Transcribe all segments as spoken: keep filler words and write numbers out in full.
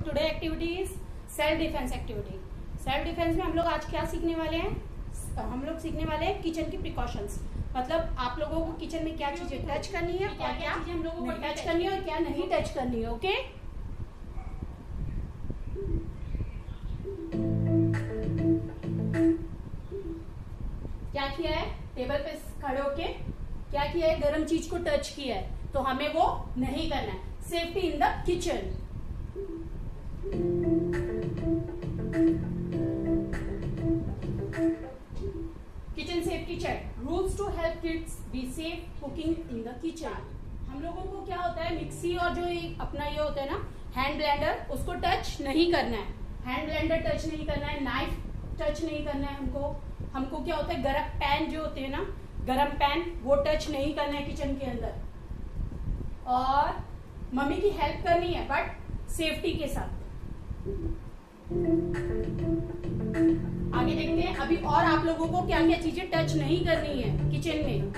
Today activity is self defence activity. Self defence में हम लोग आज क्या सीखने वाले हैं? हम लोग सीखने वाले हैं किचन की प्रिकॉशंस। मतलब आप लोगों को किचन में क्या चीजें टच करनी है और क्या चीजें हम लोगों को टच करनी है और क्या नहीं टच करनी है। ओके, क्या किया है? टेबल पे खड़े होके क्या किया है? गर्म चीज को टच किया है, तो हमें वो नहीं करना है। Safety in the kitchen. Kitchen safety check, rules to help kids be safe cooking in the kitchen. हम लोगों को क्या होता है, मिक्सी और जो अपना ये होता है ना हैंड ब्लेंडर, उसको टच नहीं करना है। हैंड ब्लेंडर टच नहीं करना है, नाइफ टच नहीं करना है। हमको हमको क्या होता है, गरम पैन जो होते हैं ना, गरम पैन, वो टच नहीं करना है किचन के अंदर। और मम्मी की हेल्प करनी है बट सेफ्टी के साथ। आगे देखते हैं अभी और आप लोगों को क्या क्या चीजें टच नहीं करनी है किचन में।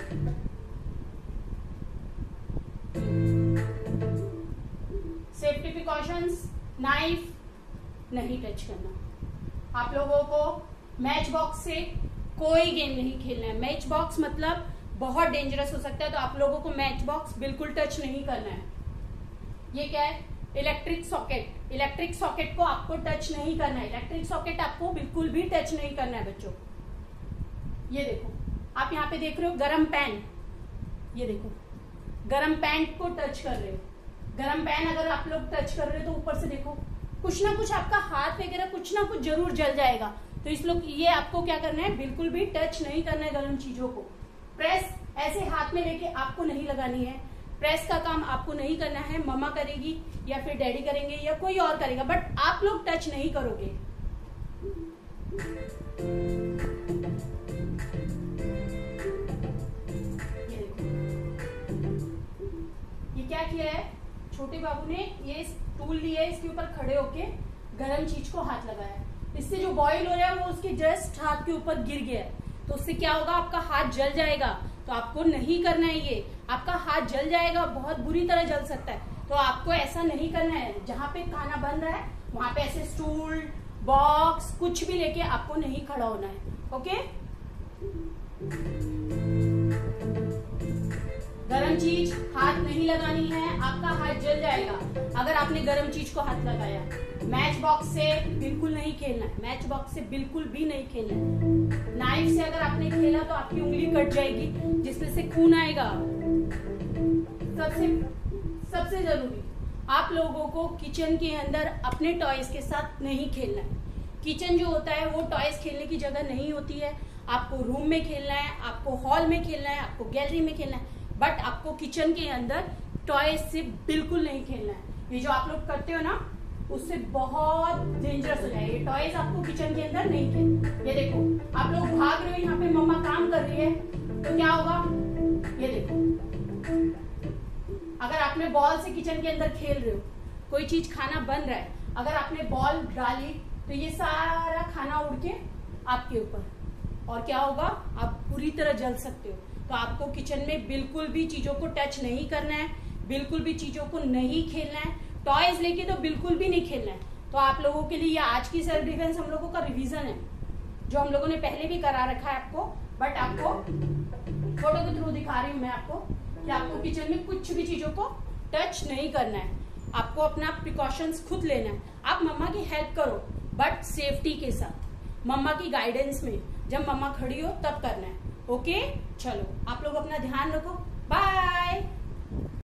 सेफ्टी प्रिकॉशंस, नाइफ नहीं टच करना। आप लोगों को मैच बॉक्स से कोई गेम नहीं खेलना है। मैच बॉक्स मतलब बहुत डेंजरस हो सकता है, तो आप लोगों को मैच बॉक्स बिल्कुल टच नहीं करना है। ये क्या है? Electric socket. इलेक्ट्रिक सॉकेट को आपको टच नहीं करना है। इलेक्ट्रिक सॉकेट आपको बिल्कुल भी टच नहीं करना है बच्चों। ये देखो, आप यहाँ पे देख रहे हो गरम पैन। ये देखो, गरम पैन को टच कर रहे हो। गरम पैन अगर आप लोग टच कर रहे हो तो ऊपर से देखो कुछ ना कुछ आपका हाथ वगैरह कुछ ना कुछ जरूर जल जाएगा। तो इस लोग ये आपको क्या करना है, बिल्कुल भी टच नहीं करना है गर्म चीजों को। प्रेस ऐसे हाथ में लेके आपको नहीं लगानी है। प्रेस का काम आपको नहीं करना है, मम्मा करेगी या फिर डैडी करेंगे या कोई और करेगा, बट आप लोग टच नहीं करोगे। ये देखो, ये क्या किया है, छोटे बाबू ने ये टूल लिया है, इसके ऊपर खड़े होके गरम चीज को हाथ लगाया। इससे जो बॉईल हो रहा है वो उसके जस्ट हाथ के ऊपर गिर गया है, तो उससे क्या होगा, आपका हाथ जल जाएगा। तो आपको नहीं करना है ये, आपका हाथ जल जाएगा, बहुत बुरी तरह जल सकता है। तो आपको ऐसा नहीं करना है। जहाँ पे खाना बन रहा है वहां पे ऐसे स्टूल, बॉक्स कुछ भी लेके आपको नहीं खड़ा होना है। ओके, गरम चीज हाथ नहीं लगानी है, आपका हाथ जल जाएगा अगर आपने गरम चीज को हाथ लगाया। मैच बॉक्स से बिल्कुल नहीं खेलना है। मैच बॉक्स से बिल्कुल भी नहीं खेलना है। नाइफ से अगर आपने खेला तो आपकी उंगली कट जाएगी, जिसमें से खून आएगा। सबसे सबसे जरूरी, आप लोगों को किचन के अंदर अपने टॉयज के साथ नहीं खेलना है। किचन जो होता है वो टॉयज खेलने की जगह नहीं होती है। आपको रूम में खेलना है, आपको हॉल में खेलना है, आपको गैलरी में खेलना है, बट आपको किचन के अंदर टॉयज से बिल्कुल नहीं खेलना है। ये जो आप लोग करते हो ना, उससे बहुत डेंजरस हो जाएगा। ये टॉयज आपको किचन के अंदर नहीं खेलना। ये देखो, आप लोग भाग रहे हो, यहाँ पे मम्मा काम कर रही है, तो क्या होगा, ये देखो, अगर आपने बॉल से किचन के अंदर खेल रहे हो, कोई चीज खाना बन रहा है, अगर आपने बॉल डाली तो ये सारा खाना उड़ के आपके ऊपर, और क्या होगा, आप पूरी तरह जल सकते हो। तो आपको किचन में बिल्कुल भी चीजों को टच नहीं करना है, बिल्कुल भी चीजों को नहीं खेलना है। टॉयज लेके तो बिल्कुल भी नहीं खेलना है। तो आप लोगों के लिए ये आज की सेल्फ डिफेंस हम लोगों का रिवीजन है, जो हम लोगों ने पहले भी करा रखा है आपको, बट आपको फोटो के थ्रू दिखा रही हूँ मैं आपको कि आपको किचन में कुछ भी चीजों को टच नहीं करना है। आपको अपना प्रिकॉशंस खुद लेना है। आप मम्मा की हेल्प करो बट सेफ्टी के साथ, मम्मा की गाइडेंस में। जब मम्मा खड़ी हो तब करना है। ओके, चलो आप लोग अपना ध्यान रखो। बाय।